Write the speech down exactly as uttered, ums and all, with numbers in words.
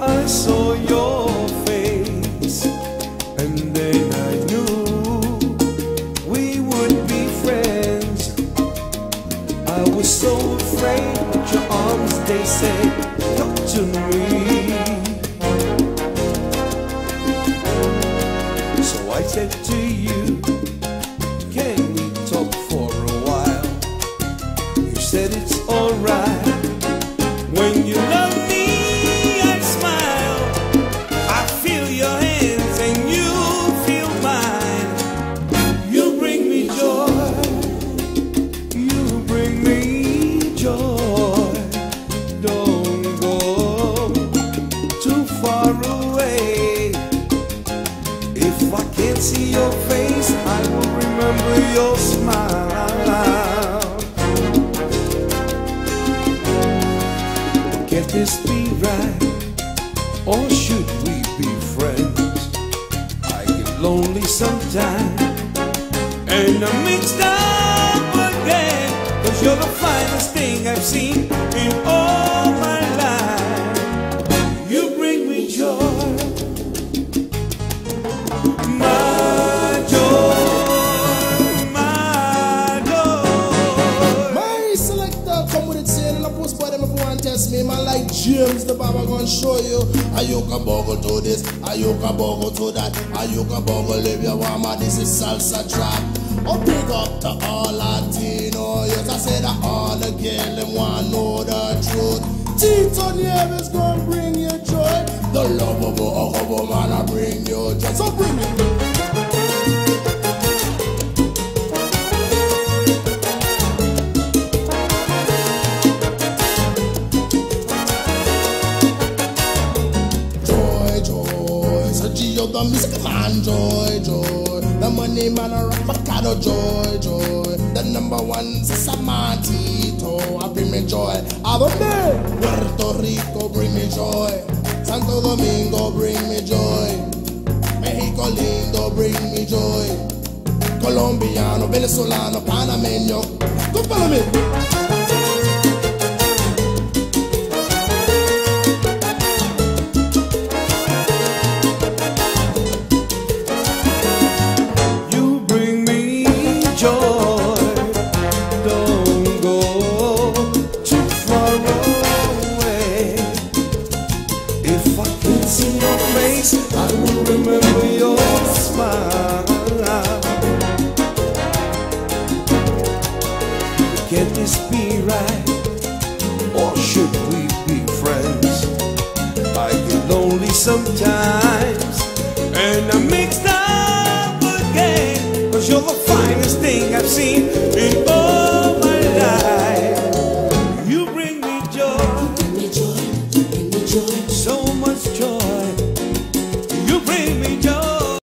I saw your face, and then I knew we would be friends. I was so afraid, but your arms, they said, talk to me. So I said to you, can we talk for a while? You said it's alright. When you love me, I smile. I feel your hands and you feel mine. You bring me joy. You bring me joy. Don't go too far away. If I can't see your face, I will remember your smile. Can this be right, or should we be friends? I get lonely sometimes, and I'm mixed up again, 'cause you're the finest thing I've seen in all my life. You bring me joy, my joy, my joy. My selector come with it saying in a post by them if you want to test me. Man like James the Baba gonna show you how you can boggle to this, how you can boggle to that, how you can boggle if you want my this is salsa trap. Oh, big up to all Latino, yes I said that all the girl them want know the truth. Tito Nieves gonna bring you joy. The love of a woman I bring you joy. So bring it. The music man, joy, joy. The money man, a rock Macado, joy, joy. The number one, Sasamatito, I bring me joy. Adonde, Puerto Rico, bring me joy. Santo Domingo, bring me joy. Mexico lindo, bring me joy. Colombiano, Venezolano, Panameño, come follow me. I will remember your smile. Can this be right, or should we be friends? I get lonely sometimes, and I'm mixed up again, 'cause you're the finest thing I've seen